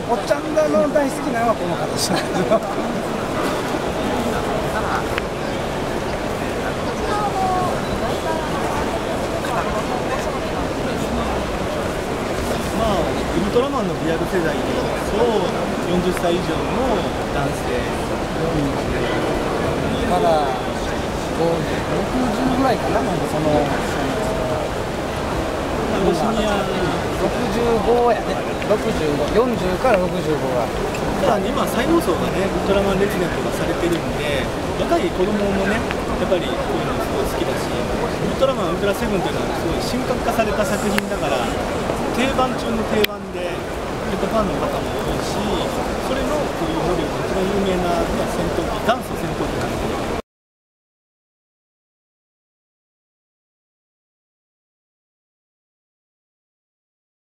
おっちゃんがの大好きなのはこの形なんですよ。 まあ、ウルトラマンのリアル世代でそう40歳以上の男性、 まだ60ぐらいかな、なんかそのシニア 65やね、65、40から65が。 ただ今、再放送がね、ウルトラマンレジデントがされてるんで、若い子供もね、やっぱりこういうのすごい好きだし、ウルトラマン、ウルトラセブンというのはすごい神格化された作品だから、定番中の定番で、ファンの方も多いし、それのこういう能力が一番有名な戦闘機、元祖戦闘機なん